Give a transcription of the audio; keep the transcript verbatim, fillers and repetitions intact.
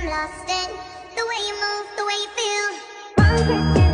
I'm lost in the way you move, the way you feel. One second